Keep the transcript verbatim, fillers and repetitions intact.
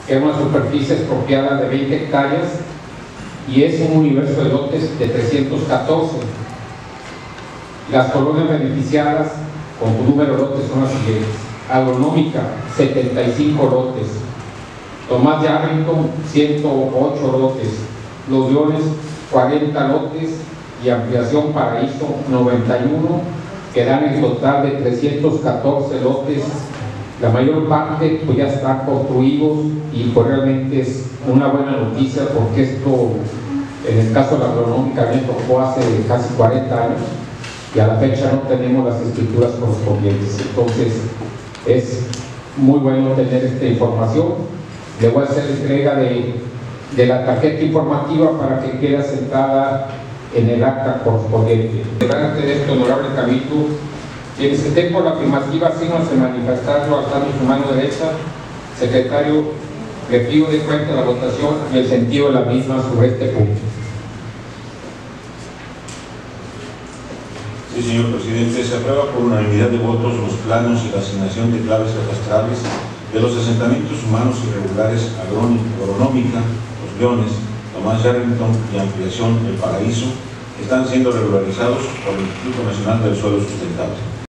que es una superficie expropiada de veinte hectáreas y es un universo de lotes de trescientos catorce. Las colonias beneficiadas con tu número de lotes son las siguientes: Agronómica, setenta y cinco lotes; Tomás de Arlington, ciento ocho lotes; Los Leones, cuarenta lotes; y Ampliación Paraíso, noventa y uno, que dan en total de trescientos catorce lotes. La mayor parte pues ya están construidos y pues realmente es una buena noticia, porque esto, en el caso de la Agronómica, me tocó hace casi cuarenta años y a la fecha no tenemos las escrituras correspondientes. Entonces es muy bueno tener esta información. Le voy a hacer entrega de, de la tarjeta informativa para que quede asentada en el acta correspondiente. Delante de este honorable cabildo, quienes estén por la afirmativa, síganse manifestando alzando su mano derecha. Secretario, le pido de cuenta la votación y el sentido de la misma sobre este punto. Sí, señor presidente, se aprueba por unanimidad de votos los planos y la asignación de claves cadastrales de los asentamientos humanos irregulares Agronómica, Los Leones, Tomás de Arlington y Ampliación El Paraíso, que están siendo regularizados por el Instituto Nacional del Suelo Sustentable.